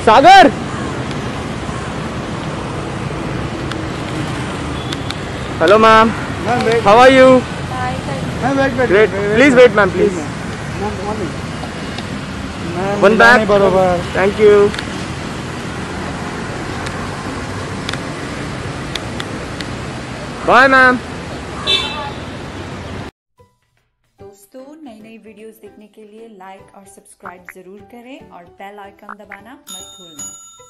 Sagar, hello ma'am, how are you? Great. Please wait, ma'am, please. One back. Thank you. Bye, ma'am. दोस्तों, नई नई videos देखने के लिए लाइक और सब्सक्राइब जरूर करें और बेल आइकन दबाना मत भूलना।